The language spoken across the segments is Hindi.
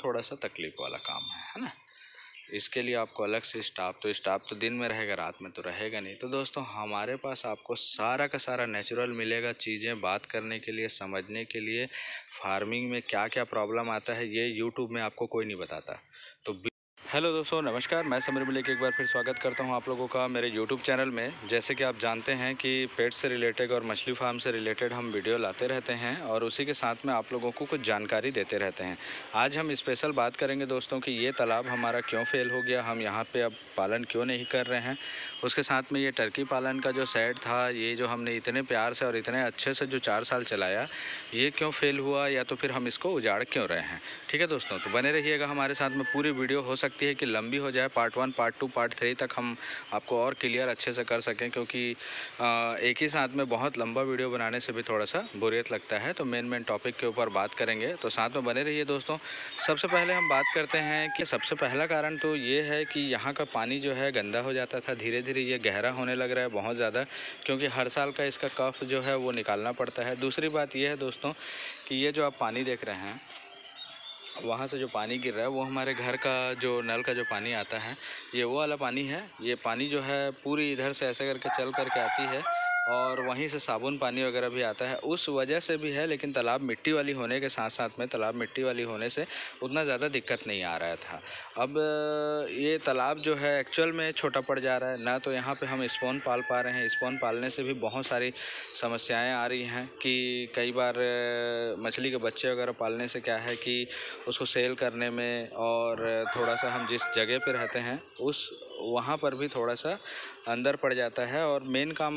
थोड़ा सा तकलीफ वाला काम है ना। इसके लिए आपको अलग से स्टाफ तो दिन में रहेगा, रात में तो रहेगा नहीं। तो दोस्तों हमारे पास आपको सारा का सारा नेचुरल मिलेगा, चीज़ें बात करने के लिए, समझने के लिए। फार्मिंग में क्या क्या प्रॉब्लम आता है ये यूट्यूब में आपको कोई नहीं बताता। तो हेलो दोस्तों, नमस्कार। मैं समीर मलिक एक बार फिर स्वागत करता हूं आप लोगों का मेरे यूट्यूब चैनल में। जैसे कि आप जानते हैं कि पेट से रिलेटेड और मछली फार्म से रिलेटेड हम वीडियो लाते रहते हैं और उसी के साथ में आप लोगों को कुछ जानकारी देते रहते हैं। आज हम स्पेशल बात करेंगे दोस्तों कि ये तालाब हमारा क्यों फेल हो गया, हम यहाँ पर अब पालन क्यों नहीं कर रहे हैं। उसके साथ में ये टर्की पालन का जो सेट था, ये जो हमने इतने प्यार से और इतने अच्छे से जो 4 साल चलाया, ये क्यों फेल हुआ या तो फिर हम इसको उजाड़ क्यों रहे हैं। ठीक है दोस्तों, तो बने रहिएगा हमारे साथ में। पूरी वीडियो हो सकती है कि लंबी हो जाए, पार्ट 1, पार्ट 2, पार्ट 3 तक हम आपको और क्लियर अच्छे से कर सकें, क्योंकि एक ही साथ में बहुत लंबा वीडियो बनाने से भी थोड़ा सा बोरियत लगता है। तो मेन टॉपिक के ऊपर बात करेंगे, तो साथ में बने रहिए दोस्तों। सबसे पहले हम बात करते हैं कि सबसे पहला कारण तो ये है कि यहाँ का पानी जो है गंदा हो जाता था, धीरे धीरे ये गहरा होने लग रहा है बहुत ज़्यादा, क्योंकि हर साल का इसका कफ जो है वो निकालना पड़ता है। दूसरी बात ये है दोस्तों कि ये जो आप पानी देख रहे हैं, वहाँ से जो पानी गिर रहा है वो हमारे घर का जो नल का जो पानी आता है, ये वो वाला पानी है। ये पानी जो है पूरी इधर से ऐसे करके चल करके आती है और वहीं से साबुन पानी वगैरह भी आता है, उस वजह से भी है। लेकिन तालाब मिट्टी वाली होने के साथ साथ में, तालाब मिट्टी वाली होने से उतना ज़्यादा दिक्कत नहीं आ रहा था। अब ये तालाब जो है एक्चुअल में छोटा पड़ जा रहा है ना, तो यहाँ पे हम स्पॉन पाल पा रहे हैं। स्पॉन पालने से भी बहुत सारी समस्याएं आ रही हैं कि कई बार मछली के बच्चे वगैरह पालने से क्या है कि उसको सेल करने में और थोड़ा सा हम जिस जगह पे रहते हैं उस वहाँ पर भी थोड़ा सा अंदर पड़ जाता है और मेन काम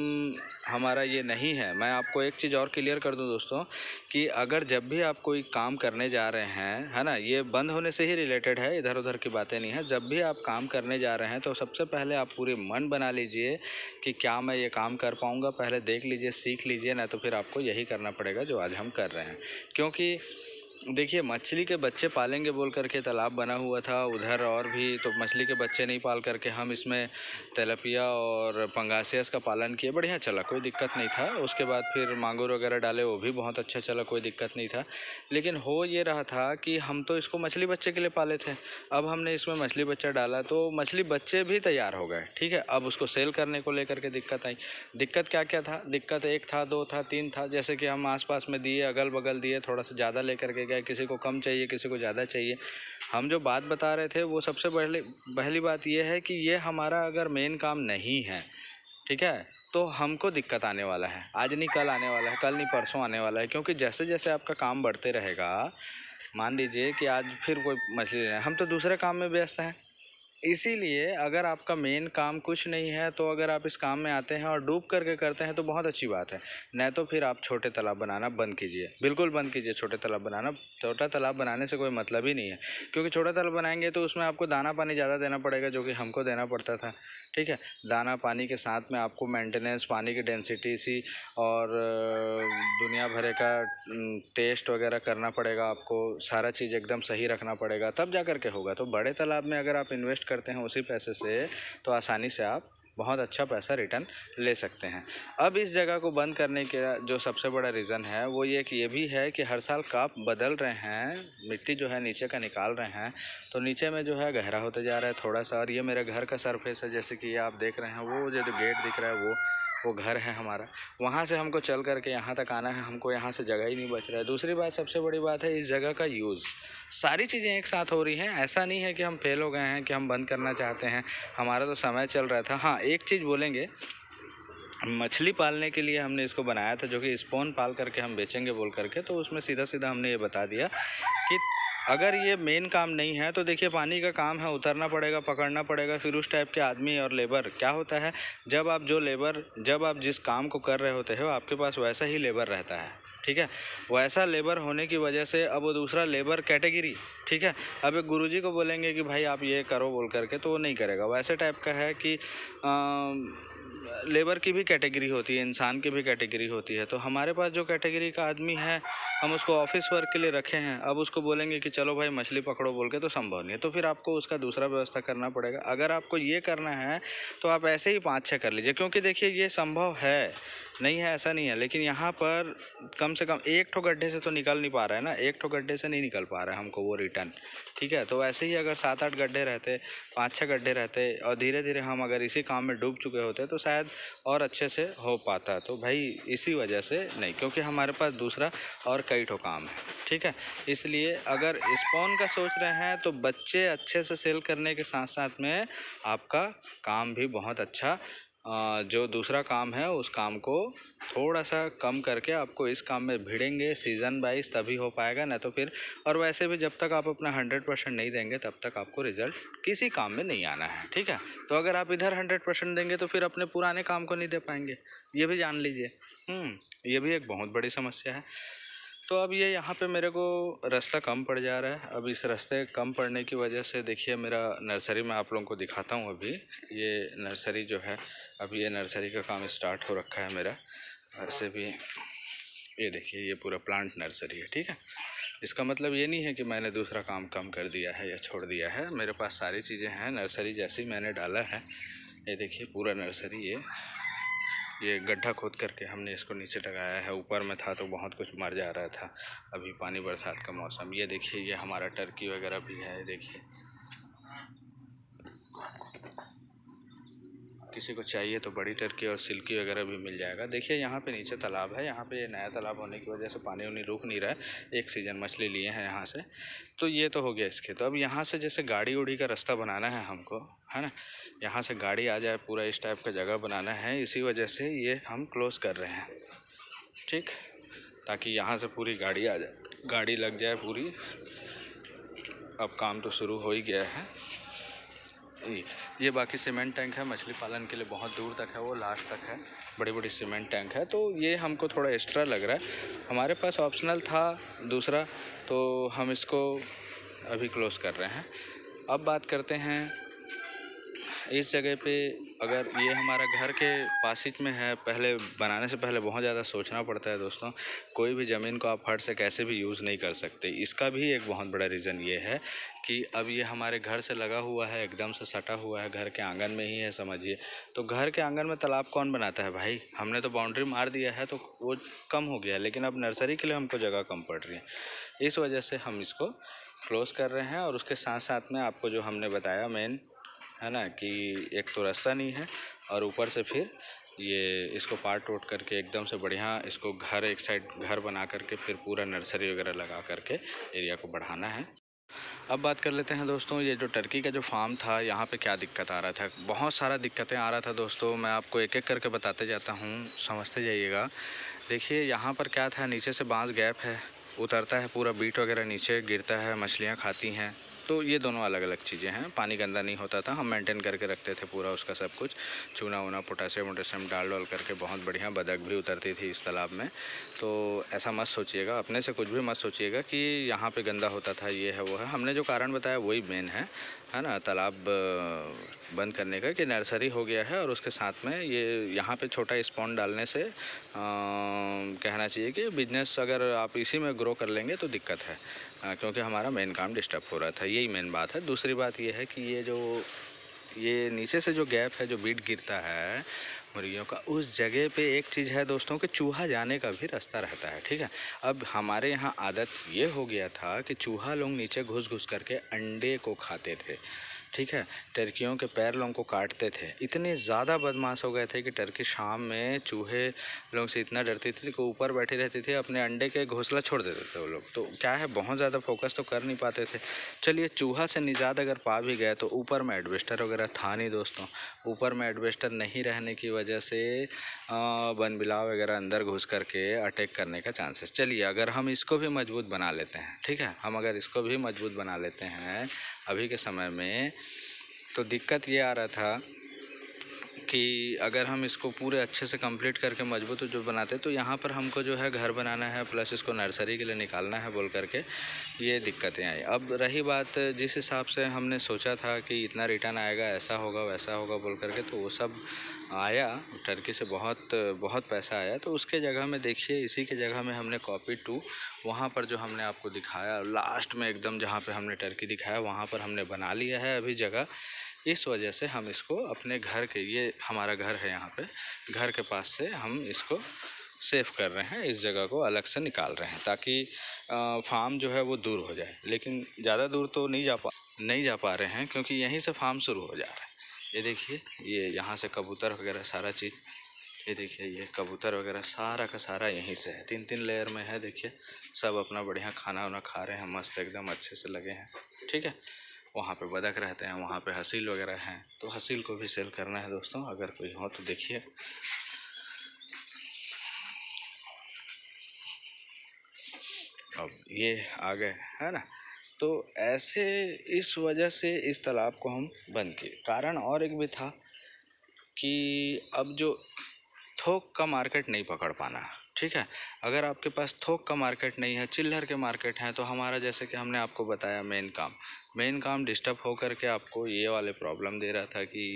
हमारा ये नहीं है। मैं आपको एक चीज़ और क्लियर कर दूं दोस्तों कि अगर जब भी आप कोई काम करने जा रहे हैं, है ना, ये बंद होने से ही रिलेटेड है, इधर उधर की बातें नहीं है। जब भी आप काम करने जा रहे हैं तो सबसे पहले आप पूरी मन बना लीजिए कि क्या मैं ये काम कर पाऊँगा। पहले देख लीजिए, सीख लीजिए, ना तो फिर आपको यही करना पड़ेगा जो आज हम कर रहे हैं। क्योंकि देखिए, मछली के बच्चे पालेंगे बोल करके तालाब बना हुआ था उधर, और भी तो मछली के बच्चे नहीं पाल करके हम इसमें तेलापिया और पंगासियस का पालन किए, बढ़िया चला, कोई दिक्कत नहीं था। उसके बाद फिर मांगुर वगैरह डाले, वो भी बहुत अच्छा चला, कोई दिक्कत नहीं था। लेकिन हो ये रहा था कि हम तो इसको मछली बच्चे के लिए पाले थे, अब हमने इसमें मछली बच्चा डाला तो मछली बच्चे भी तैयार हो गए। ठीक है, अब उसको सेल करने को लेकर के दिक्कत आई। दिक्कत क्या क्या था? दिक्कत 1 था, 2 था, 3 था। जैसे कि हम आसपास में दिए, अगल बगल दिए, थोड़ा सा ज़्यादा लेकर के गए, किसी को कम चाहिए, किसी को ज़्यादा चाहिए। हम जो बात बता रहे थे वो सबसे पहली बात ये है कि ये हमारा अगर मेन काम नहीं है, ठीक है, तो हमको दिक्कत आने वाला है। आज नहीं कल आने वाला है, कल नहीं परसों आने वाला है। क्योंकि जैसे जैसे आपका काम बढ़ते रहेगा, मान लीजिए कि आज फिर कोई मछली लेना है, हम तो दूसरे काम में व्यस्त हैं। इसीलिए अगर आपका मेन काम कुछ नहीं है तो अगर आप इस काम में आते हैं और डूब करके करते हैं तो बहुत अच्छी बात है। नहीं तो फिर आप छोटे तालाब बनाना बंद कीजिए, बिल्कुल बंद कीजिए छोटे तालाब बनाना। छोटा तालाब बनाने से कोई मतलब ही नहीं है, क्योंकि छोटा तालाब बनाएंगे तो उसमें आपको दाना पानी ज़्यादा देना पड़ेगा, जो कि हमको देना पड़ता था। ठीक है, दाना पानी के साथ में आपको मेंटेनेंस, पानी की डेंसिटी सी और दुनिया भर का टेस्ट वगैरह करना पड़ेगा आपको, सारा चीज़ एकदम सही रखना पड़ेगा, तब जा कर के होगा। तो बड़े तालाब में अगर आप इन्वेस्ट करते हैं उसी पैसे से, तो आसानी से आप बहुत अच्छा पैसा रिटर्न ले सकते हैं। अब इस जगह को बंद करने का जो सबसे बड़ा रीज़न है वो ये भी है कि हर साल काप बदल रहे हैं, मिट्टी जो है नीचे का निकाल रहे हैं, तो नीचे में जो है गहरा होता जा रहा है थोड़ा सा। और ये मेरे घर का सरफेस है, जैसे कि ये आप देख रहे हैं, वो जो गेट दिख रहा है वो घर है हमारा। वहाँ से हमको चल करके यहाँ तक आना है, हमको यहाँ से जगह ही नहीं बच रहा है। दूसरी बात, सबसे बड़ी बात है इस जगह का यूज़। सारी चीज़ें एक साथ हो रही हैं, ऐसा नहीं है कि हम फेल हो गए हैं कि हम बंद करना चाहते हैं, हमारा तो समय चल रहा था। हाँ, एक चीज़ बोलेंगे, मछली पालने के लिए हमने इसको बनाया था, जो कि स्पॉन पाल करके हम बेचेंगे बोल करके, तो उसमें सीधा सीधा हमने ये बता दिया कि अगर ये मेन काम नहीं है तो देखिए, पानी का काम है, उतरना पड़ेगा, पकड़ना पड़ेगा। फिर उस टाइप के आदमी और लेबर क्या होता है, जब आप जिस काम को कर रहे होते हो आपके पास वैसा ही लेबर रहता है। ठीक है, वैसा लेबर होने की वजह से अब वो दूसरा लेबर कैटेगरी, ठीक है, अब एक गुरुजी को बोलेंगे कि भाई आप ये करो बोल करके, तो वो नहीं करेगा। वैसे टाइप का है कि लेबर की भी कैटेगरी होती है, इंसान की भी कैटेगरी होती है। तो हमारे पास जो कैटेगरी का आदमी है हम उसको ऑफिस वर्क के लिए रखे हैं, अब उसको बोलेंगे कि चलो भाई मछली पकड़ो बोल के, तो संभव नहीं है। तो फिर आपको उसका दूसरा व्यवस्था करना पड़ेगा। अगर आपको ये करना है तो आप ऐसे ही 5-6 कर लीजिए, क्योंकि देखिए ये संभव है, नहीं है ऐसा नहीं है, लेकिन यहाँ पर कम से कम एक ठो गड्ढे से तो निकल नहीं पा रहा है ना, एक ठो गड्ढे से नहीं निकल पा रहा है हमको वो रिटर्न, ठीक है। तो वैसे ही अगर 7-8 गड्ढे रहते, 5-6 गड्ढे रहते और धीरे धीरे हम अगर इसी काम में डूब चुके होते तो शायद और अच्छे से हो पाता। तो भाई इसी वजह से नहीं, क्योंकि हमारे पास दूसरा और कई ठो काम है, ठीक है। इसलिए अगर स्पॉन का सोच रहे हैं तो बच्चे अच्छे से सेल करने के साथ साथ में आपका काम भी बहुत अच्छा, जो दूसरा काम है उस काम को थोड़ा सा कम करके आपको इस काम में भिड़ेंगे सीज़न वाइज, तभी हो पाएगा। ना तो फिर, और वैसे भी जब तक आप अपना 100% नहीं देंगे तब तक आपको रिजल्ट किसी काम में नहीं आना है, ठीक है। तो अगर आप इधर 100% देंगे तो फिर अपने पुराने काम को नहीं दे पाएंगे, ये भी जान लीजिए। ये भी एक बहुत बड़ी समस्या है। तो अब ये यहाँ पे मेरे को रास्ता कम पड़ जा रहा है। अब इस रास्ते कम पड़ने की वजह से देखिए मेरा नर्सरी में आप लोगों को दिखाता हूँ। अभी ये नर्सरी जो है, अभी ये नर्सरी का काम स्टार्ट हो रखा है मेरा। वैसे भी ये देखिए ये पूरा प्लांट नर्सरी है, ठीक है। इसका मतलब ये नहीं है कि मैंने दूसरा काम कम कर दिया है या छोड़ दिया है, मेरे पास सारी चीज़ें हैं। नर्सरी जैसी मैंने डाला है, ये देखिए पूरा नर्सरी, ये गड्ढा खोद करके हमने इसको नीचे लगाया है। ऊपर में था तो बहुत कुछ मर जा रहा था, अभी पानी बरसात का मौसम। ये देखिए ये हमारा टर्की वगैरह भी है, देखिए किसी को चाहिए तो बड़ी टर्की और सिल्की वगैरह भी मिल जाएगा। देखिए यहाँ पे नीचे तालाब है, यहाँ पे ये नया तालाब होने की वजह से पानी उनी रुक नहीं रहा है, एक सीज़न मछली लिए हैं यहाँ से। तो ये तो हो गया इसके। तो अब यहाँ से जैसे गाड़ी उड़ी का रास्ता बनाना है हमको, है ना, यहाँ से गाड़ी आ जाए पूरा, इस टाइप का जगह बनाना है। इसी वजह से ये हम क्लोज़ कर रहे हैं, ठीक, ताकि यहाँ से पूरी गाड़ी आ जाए, गाड़ी लग जाए पूरी। अब काम तो शुरू हो ही गया है। ये बाकी सीमेंट टैंक है, मछली पालन के लिए बहुत दूर तक है, वो लास्ट तक है, बड़ी बड़ी सीमेंट टैंक है। तो ये हमको थोड़ा एक्स्ट्रा लग रहा है, हमारे पास ऑप्शनल था दूसरा, तो हम इसको अभी क्लोज़ कर रहे हैं। अब बात करते हैं इस जगह पे। अगर ये हमारा घर के पास ही में है, पहले बनाने से पहले बहुत ज़्यादा सोचना पड़ता है दोस्तों। कोई भी ज़मीन को आप फट से कैसे भी यूज़ नहीं कर सकते। इसका भी एक बहुत बड़ा रीज़न ये है कि अब ये हमारे घर से लगा हुआ है, एकदम से सटा हुआ है, घर के आंगन में ही है समझिए। तो घर के आंगन में तालाब कौन बनाता है भाई, हमने तो बाउंड्री मार दिया है तो वो कम हो गया, लेकिन अब नर्सरी के लिए हमको जगह कम पड़ रही है। इस वजह से हम इसको क्लोज़ कर रहे हैं। और उसके साथ साथ में आपको जो हमने बताया मेन, है ना, कि एक तो रास्ता नहीं है, और ऊपर से फिर ये इसको पार्ट टोट करके एकदम से बढ़िया इसको घर, एक साइड घर बना करके फिर पूरा नर्सरी वगैरह लगा करके एरिया को बढ़ाना है। अब बात कर लेते हैं दोस्तों, ये जो टर्की का जो फार्म था, यहाँ पे क्या दिक्कत आ रहा था। बहुत सारा दिक्कतें आ रहा था दोस्तों, मैं आपको एक एक करके बताते जाता हूँ, समझते जाइएगा। देखिए यहाँ पर क्या था, नीचे से बांस गैप है, उतरता है पूरा बीट वगैरह नीचे गिरता है, मछलियाँ खाती हैं। तो ये दोनों अलग अलग चीज़ें हैं। पानी गंदा नहीं होता था, हम मेंटेन करके रखते थे पूरा उसका सब कुछ, चूना वूना पोटासियम वोटासियम डाल करके बहुत बढ़िया। बतख भी उतरती थी इस तालाब में। तो ऐसा मत सोचिएगा, अपने से कुछ भी मत सोचिएगा कि यहाँ पे गंदा होता था, ये है वो है। हमने जो कारण बताया वही मेन है ना, तालाब बंद करने का, कि नर्सरी हो गया है। और उसके साथ में ये यहाँ पे छोटा स्पॉन डालने से कहना चाहिए कि बिजनेस अगर आप इसी में ग्रो कर लेंगे तो दिक्कत है, क्योंकि हमारा मेन काम डिस्टर्ब हो रहा था, यही मेन बात है। दूसरी बात ये है कि ये नीचे से जो गैप है, जो बीट गिरता है मुर्गियों का, उस जगह पे एक चीज़ है दोस्तों कि चूहा जाने का भी रास्ता रहता है, ठीक है। अब हमारे यहाँ आदत ये हो गया था कि चूहा लोग नीचे घुस घुस करके अंडे को खाते थे, ठीक है। टर्कियों के पैर लोगों को काटते थे। इतने ज़्यादा बदमाश हो गए थे कि टर्की शाम में चूहे लोगों से इतना डरती थी कि ऊपर बैठी रहती थी, अपने अंडे के घोंसला छोड़ देते थे वो लोग। तो क्या है, बहुत ज़्यादा फोकस तो कर नहीं पाते थे। चलिए चूहा से निजात अगर पा भी गए तो ऊपर में एडवेस्टर वगैरह था नहीं दोस्तों। ऊपर में एडवेस्टर नहीं रहने की वजह से बनबिलाव वगैरह अंदर घुस करके अटैक करने का चांसेस। चलिए अगर हम इसको भी मजबूत बना लेते हैं, ठीक है, हम अगर इसको भी मजबूत बना लेते हैं अभी के समय में, तो दिक्कत ये आ रहा था कि अगर हम इसको पूरे अच्छे से कंप्लीट करके मजबूत जो बनाते, तो यहाँ पर हमको जो है घर बनाना है प्लस इसको नर्सरी के लिए निकालना है बोल करके ये दिक्कतें आई। अब रही बात जिस हिसाब से हमने सोचा था कि इतना रिटर्न आएगा, ऐसा होगा वैसा होगा बोल करके, तो वो सब आया, टर्की से बहुत बहुत पैसा आया, तो उसके जगह में देखिए इसी के जगह में हमने कॉपी टू वहाँ पर जो हमने आपको दिखाया लास्ट में एकदम जहाँ पे हमने टर्की दिखाया वहाँ पर हमने बना लिया है अभी जगह। इस वजह से हम इसको अपने घर के, ये हमारा घर है यहाँ पे, घर के पास से हम इसको सेव कर रहे हैं, इस जगह को अलग से निकाल रहे हैं ताकि फार्म जो है वो दूर हो जाए। लेकिन ज़्यादा दूर तो नहीं जा पा रहे हैं क्योंकि यहीं से फार्म शुरू हो जा रहा है। ये देखिए, ये यहाँ से कबूतर वगैरह सारा चीज़, ये देखिए ये कबूतर वगैरह सारा का सारा यहीं से है, 3-3 लेयर में है। देखिए सब अपना बढ़िया खाना वाना खा रहे हैं, मस्त एकदम अच्छे से लगे हैं। ठीक है, वहाँ पे बतख रहते हैं, वहाँ पे हसील वगैरह हैं, तो हसील को भी सेल करना है दोस्तों, अगर कोई हो तो देखिए। अब ये आ गए है ना, तो ऐसे इस वजह से इस तालाब को हम बंद किए। कारण और एक भी था कि अब जो थोक का मार्केट नहीं पकड़ पाना। ठीक है, अगर आपके पास थोक का मार्केट नहीं है, चिल्लर के मार्केट हैं, तो हमारा जैसे कि हमने आपको बताया मेन काम डिस्टर्ब होकर के आपको ये वाले प्रॉब्लम दे रहा था कि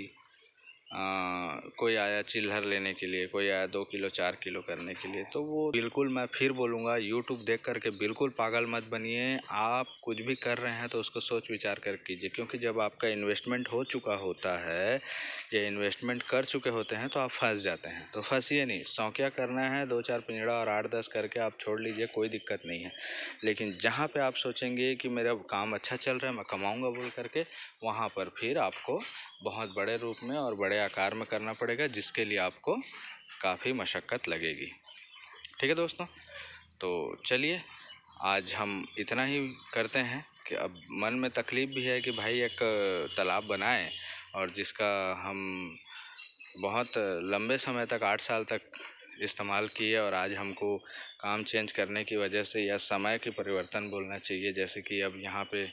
कोई आया चिल्लर लेने के लिए, कोई आया 2 किलो 4 किलो करने के लिए, तो वो बिल्कुल मैं फिर बोलूँगा यूट्यूब देख करके बिल्कुल पागल मत बनिए। आप कुछ भी कर रहे हैं तो उसको सोच विचार कर कीजिए, क्योंकि जब आपका इन्वेस्टमेंट हो चुका होता है या इन्वेस्टमेंट कर चुके होते हैं तो आप फंस जाते हैं। तो फंसिए नहीं, शौकिया करना है 2-4 पिंजड़ा और 8-10 करके आप छोड़ लीजिए, कोई दिक्कत नहीं है। लेकिन जहाँ पे आप सोचेंगे कि मेरा काम अच्छा चल रहा है, मैं कमाऊँगा बोल करके, वहाँ पर फिर आपको बहुत बड़े रूप में और बड़े आकार में करना पड़ेगा, जिसके लिए आपको काफ़ी मशक्क़त लगेगी। ठीक है दोस्तों, तो चलिए आज हम इतना ही करते हैं कि अब मन में तकलीफ़ भी है कि भाई एक तालाब बनाएं और जिसका हम बहुत लंबे समय तक 8 साल तक इस्तेमाल किए, और आज हमको काम चेंज करने की वजह से या समय की परिवर्तन बोलना चाहिए, जैसे कि अब यहाँ पे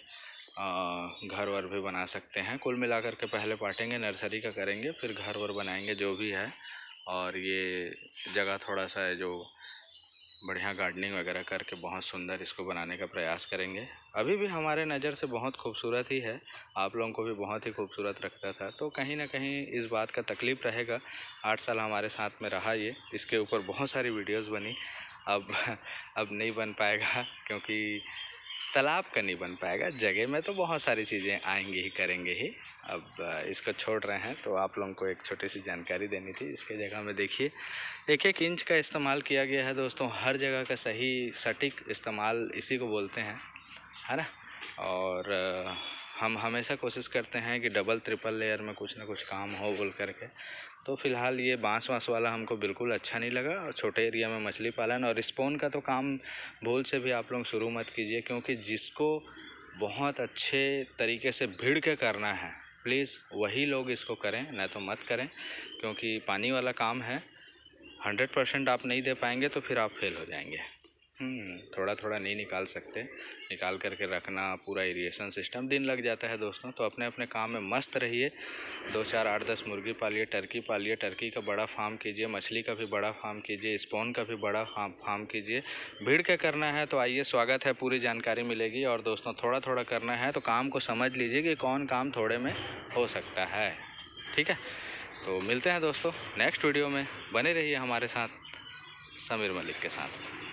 घर वर भी बना सकते हैं। कुल मिलाकर के पहले पाटेंगे, नर्सरी का करेंगे, फिर घर वर बनाएंगे जो भी है, और ये जगह थोड़ा सा है जो बढ़िया गार्डनिंग वगैरह करके बहुत सुंदर इसको बनाने का प्रयास करेंगे। अभी भी हमारे नज़र से बहुत खूबसूरत ही है, आप लोगों को भी बहुत ही खूबसूरत रखता था, तो कहीं ना कहीं इस बात का तकलीफ़ रहेगा। 8 साल हमारे साथ में रहा ये, इसके ऊपर बहुत सारी वीडियोस बनी। अब नहीं बन पाएगा क्योंकि तालाब का नहीं बन पाएगा, जगह में तो बहुत सारी चीज़ें आएंगी ही, करेंगे ही। अब इसको छोड़ रहे हैं, तो आप लोगों को एक छोटी सी जानकारी देनी थी। इसके जगह में देखिए 1-1 इंच का इस्तेमाल किया गया है दोस्तों, हर जगह का सही सटीक इस्तेमाल इसी को बोलते हैं, है ना। और हम हमेशा कोशिश करते हैं कि डबल ट्रिपल लेयर में कुछ ना कुछ काम हो बोल करके। तो फ़िलहाल ये बांस वाला हमको बिल्कुल अच्छा नहीं लगा, और छोटे एरिया में मछली पालन और स्पॉन का तो काम भूल से भी आप लोग शुरू मत कीजिए, क्योंकि जिसको बहुत अच्छे तरीके से भिड़ के करना है प्लीज़ वही लोग इसको करें, न तो मत करें, क्योंकि पानी वाला काम है। 100% आप नहीं दे पाएंगे तो फिर आप फेल हो जाएंगे। थोड़ा थोड़ा नहीं निकाल सकते, निकाल करके रखना, पूरा इरिगेशन सिस्टम दिन लग जाता है दोस्तों। तो अपने अपने काम में मस्त रहिए, 2-4 8-10 मुर्गी पालिए, टर्की पालिए, टर्की का बड़ा फार्म कीजिए, मछली का भी बड़ा फार्म कीजिए, स्पॉन का भी बड़ा फार्म कीजिए। भीड़ के करना है तो आइए, स्वागत है, पूरी जानकारी मिलेगी। और दोस्तों थोड़ा थोड़ा करना है तो काम को समझ लीजिए कि कौन काम थोड़े में हो सकता है। ठीक है, तो मिलते हैं दोस्तों नेक्स्ट वीडियो में, बने रहिए हमारे साथ समीर मलिक के साथ।